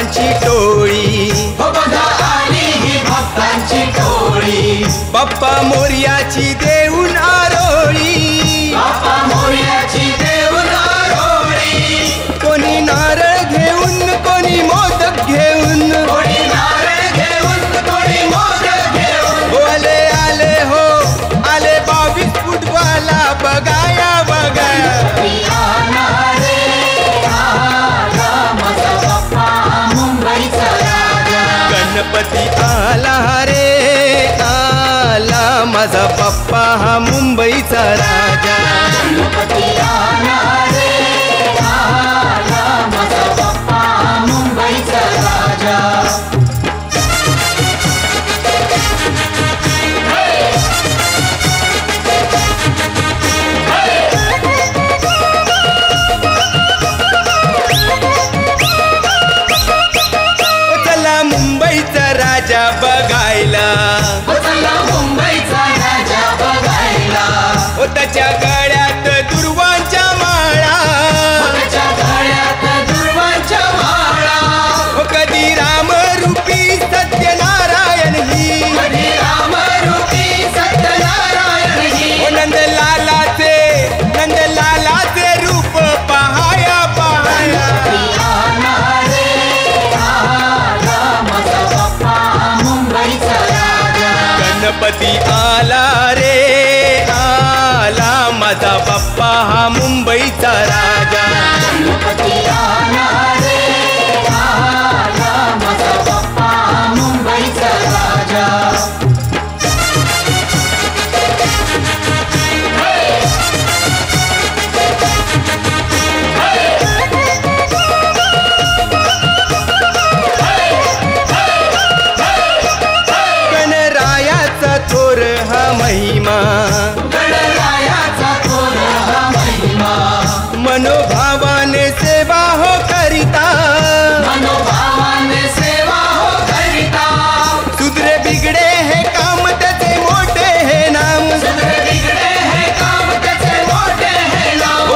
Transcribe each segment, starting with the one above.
भक्तांची टोळी, बघा आली ही भक्तांची टोळी, बाप्पा मोरयाची देऊन आरोळी, बाप्पा मोरयाची देऊन आरोळी, कोणी नारळ घेऊन कोणी मोदक घेऊन, कोणी नारळ घेऊन कोणी मोदक घेऊन, आले आले हो आले 22 फुटवाला बघाया बघाया, गणपती आला रे आला माझा बाप्पा हा मुंबईचा राजा, गणपती आला रे आला माझा बाप्पा मुंबईचा राजा. चला मुंबईचा राजा बघायला, चला मुंबईचा राजा बघायला, त्याच्या गळ्यात दुर्वांच्या माळा, त्याच्या गळ्यात दुर्वांच्या माळा, कधी रामरूपी सत्यनारायण ही, कधी रामरूपी सत्यनारायण ही, नंदलालाचे रूप पहाया पहाया, आला रे आला माझा बाप्पा मुंबईचा राजा, गणपती आला रे आला माझा बाप्पा हा मुंबईचा राजा, गणपती आला रे आला माझा बाप्पा मुंबईचा राजा. गणरायाचा थोर हा महिमा, गणरायाचा थोर हा महिमा, मनोभावाने सेवा हो करिता, मनोभावाने सेवा हो करिता, सुधरे बिगडे हे काम त्याचे मोठे हे नाम, सुधरे बिगडे हे काम त्याचे मोठे हे नाव,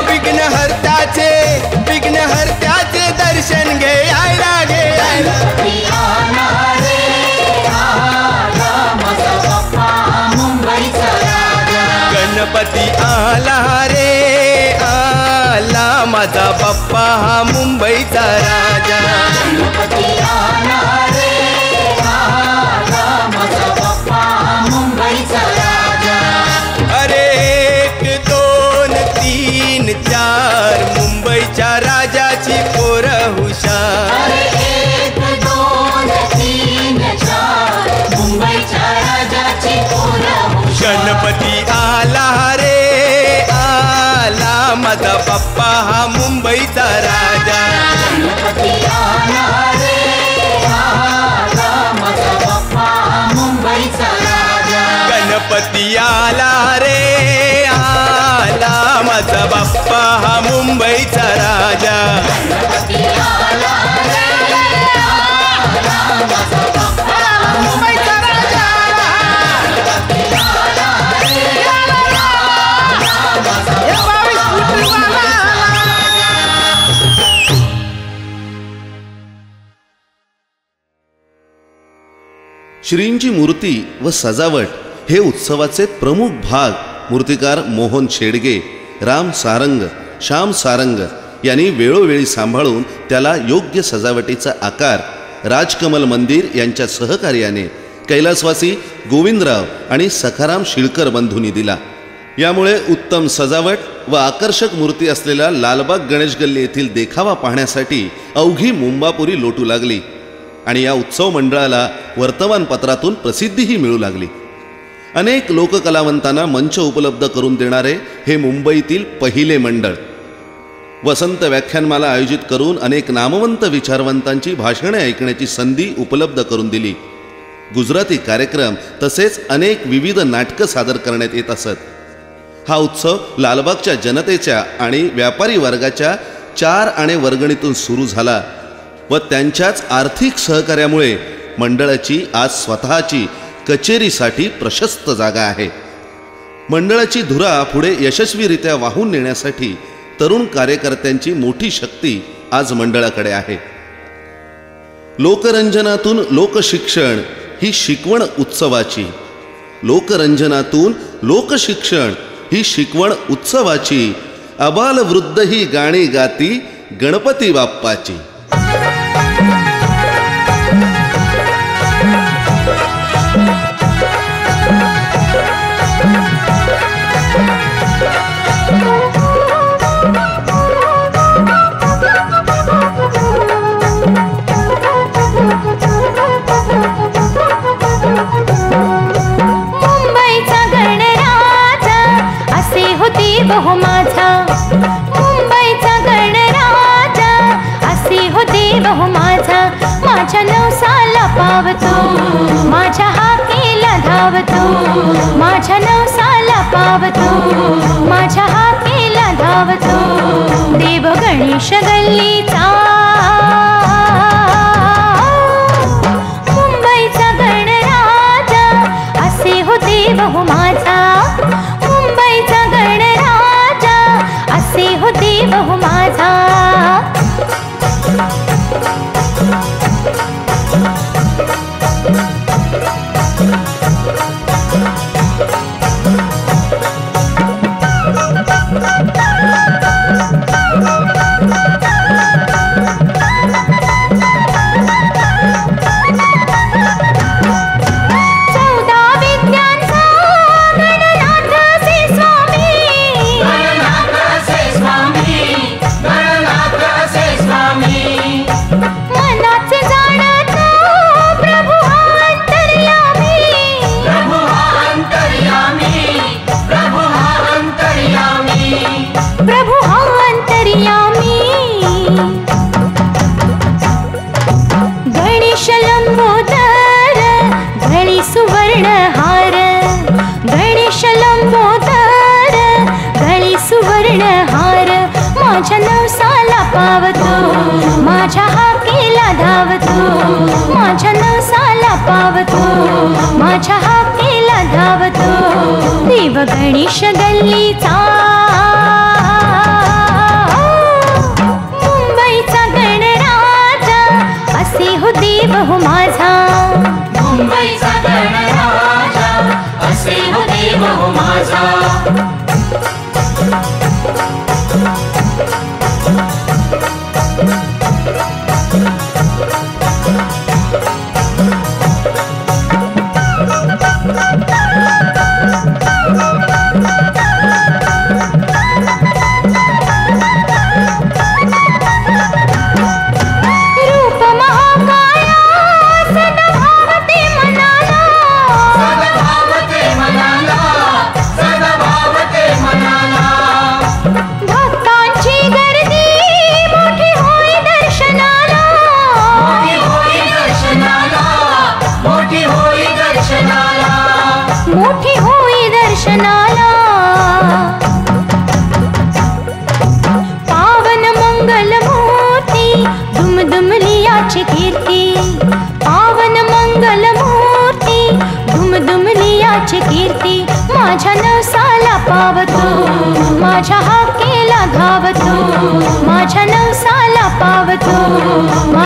विघ्नहर्त्याचे दर्शन घे यायला घे यायला, गणपती आला रे आला माझा बाप्पा मुंबईचा राजा, गणपती आला रे आला माझा बाप्पा हा मुंबईचा राजा, गणपती आला रे आला माझा बाप्पा मुंबईचा राजा. अरे 1 2 3 4 मुंबईच्या राजाची पोर हुशार, अरे 1 2 3 4 मुंबईच्या राजाची पोरं हुशार, गणपती आला रे आला माझा बाप्पा हा मुंबईचा राजा, गणपती आला रे आला माझा बाप्पा मुंबईचा राजा, गणपती आला रे आला माझा बाप्पा हा मुंबईचा राजा, गणपती आला रे आला माझा बाप्पा मुंबईचा राजा, गणपती आला रे आला माझा बाप्पा मुंबईचा राजा. श्रींची मूर्ती व सजावट हे उत्सवाचे प्रमुख भाग मूर्तिकार मोहन शेडगे, राम सारंग, श्याम सारंग यांनी वेळोवेळी सांभाळून त्याला योग्य सजावटीचा आकार राजकमल मंदिर यांच्या सहकार्याने कैलासवासी गोविंदराव आणि सखाराम शिळकर बंधूंनी दिला. यामुळे उत्तम सजावट व आकर्षक मूर्ती असलेला लालबाग गणेश गल्ली येथील देखावा पाहण्यासाठी अवघी मुंबापुरी लोटू लागली आणि या उत्सव मंडळाला वर्तमानपत्रातून प्रसिद्धीही मिळू लागली. अनेक लोककलावंतांना मंच उपलब्ध करून देणारे हे मुंबईतील पहिले मंडळ. वसंत व्याख्यानमाला आयोजित करून अनेक नामवंत विचारवंतांची भाषणे ऐकण्याची संधी उपलब्ध करून दिली. गुजराती कार्यक्रम तसेच अनेक विविध नाटकं सादर करण्यात येत असत. हा उत्सव लालबागच्या जनतेच्या आणि व्यापारी वर्गाच्या 4 आणे वर्गणीतून सुरू झाला व त्यांच्याच आर्थिक सहकार्यामुळे मंडळाची आज स्वतःची कचेरीसाठी प्रशस्त जागा आहे. मंडळाची धुरा पुढे यशस्वीरित्या वाहून नेण्यासाठी तरुण कार्यकर्त्यांची मोठी शक्ती आज मंडळाकडे आहे. लोकरंजनातून लोकशिक्षण ही शिकवण उत्सवाची. लोकरंजनातून लोकशिक्षण ही शिकवण उत्सवाची. अबाल वृद्ध ही गाणी गाती गणपती बाप्पाची. बहु माझा मुंबईचा गणराजा असे होते बहु माझा. माझ्या नवसाला पावतो माझ्या हाकेला धावतो. माझ्या नवसाला पावतो माझ्या हाकेला धावतो. देव गणेश गल्लीचा मुंबईचा गणराजा असे होते बहु माझा. मुंबईचा गणराजा असे होते बहु माझा. प्रभु हा अंतर्यामी. गणेश लंबोदर गळी सुवर्ण हार. गणेश लंबोदर गळी सुवर्ण हार. माझ्या नवसाला पावतो माझ्या हाकेला धावतो. माझ्या नवसाला पावतो माझ्या हाकेला धावतो. देव गणेश गल्लीचा मुंबईचा गणराजा असे होते बहु माझा. मुंबईचा गणराजा असे होते बहु माझा. मोठी होई दर्शनाला. पावन मंगल मूर्ती दुमदुमली याची कीर्ती. पावन मंगल मूर्ती दुमदुमली याची कीर्ती. माझ्या नवसाला पावतो माझ्या हाकेला धावतो. माझ्या नवसाला पावतो